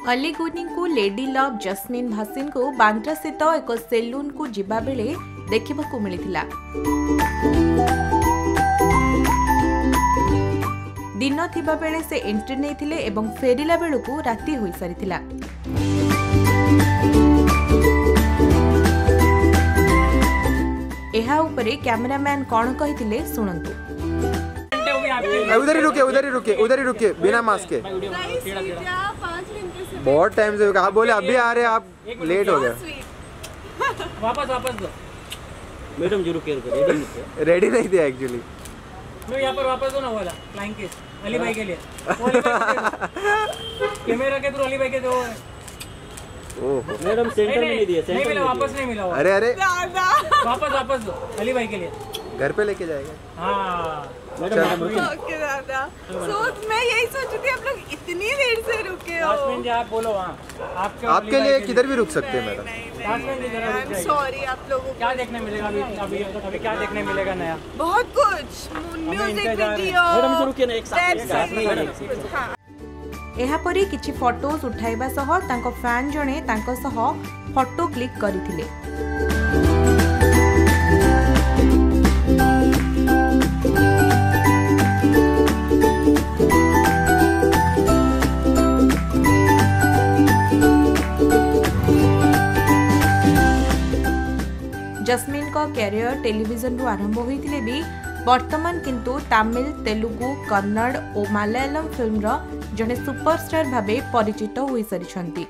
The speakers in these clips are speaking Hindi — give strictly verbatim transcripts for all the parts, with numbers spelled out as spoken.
अली गुनी को लेडी लव जस्मिन भासिन को बांद्रा स्थित एक सेलून को जिबा बेले देखिबा को मिलिथिला। दिन थिबा बेले से एंट्री नेथिले एवं फेरिला बेलू राति होई सारिथिला। एहा उपरे कैमरामैन कौन कहिथिले सुनंतु। उधर ही रुके उधर ही रुके उधर ही रुके बिना मास्क के। बहुत टाइम से कहा बोले अभी आ रहे आप लेट हो गया। वापस वापस दो मैडम जी रुके रुके रेडी नहीं रेडी नहीं थे एक्चुअली। मैं यहाँ पर वापस दो ना वाला फ्लाइंग किस अली भाई के लिए कैमरा के थ्रू अली भाई के दो। ओह मैडम सेंटर में नहीं दिया नहीं मिला वापस नहीं मिला। अरे अरे वापस वापस दो अली भाई के लिए घर पे लेके जाएगा। हाँ ओके दादा। सोच मैं यही सोच रही थी आप लोग इतनी देर से रुके हो। जास्मिन जी आप बोलो वहाँ आपके आपके लिए किधर भी रुक सकते हैं मैडम। जास्मिन जी जरा रुक जाइए। सॉरी आप लोगों को क्या देखने मिलेगा अभी अभी अभी क्या देखने मिलेगा नया? बहुत कुछ म्यूजिक वीडियो मैडम जी रुके ना एक साथ एहा परी किछि फोटोज उठाइबा सह तांको फैन जणे तांको सह फोटो क्लिक करिथिले। जस्मिन का कैरियर टेलीविजन रु आरंभ होइथिले भी वर्तमान किंतु तमिल तेलुगु कन्नड़ और मलयालम फिल्म रो जने सुपरस्टार भाबे परिचित होई सारिछंती।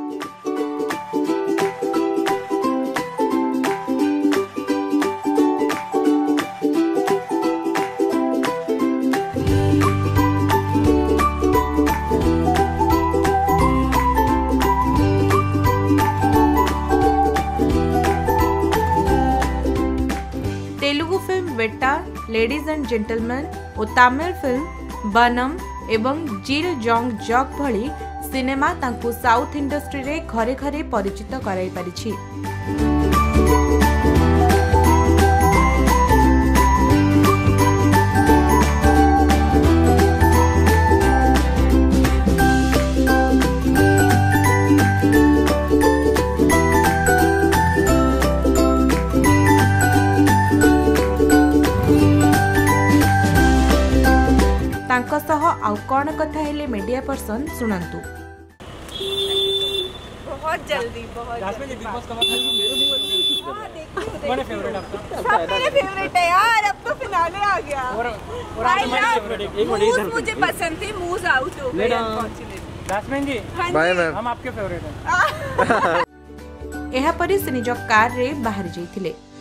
Telugu film Vetta ladies and gentleman और तमिल फिल्म बनम एवं जिल जोंग जॉक भली सिनेमा तांकु साउथ इंडस्ट्री रे घरे घरे परिचित कराई परिछि। तांको सह आउ कौन कथा हेले मीडिया पर्सन सुनंतु। बहुत जल्दी बहुत जास्मिन जी बिग बॉस कब मेरे फेवरेट आपका सब मेरे फेवरेट है यार। अब तो फिनाले आ गया और और आप मेरे फेवरेट एक मिनट मुझे पसंद थी मूव आउट हो गए unfortunately. Jasmine ji bye ma'am हम आपके फेवरेट हैं। एहा परी से निज कार रे बाहर जाइथिले।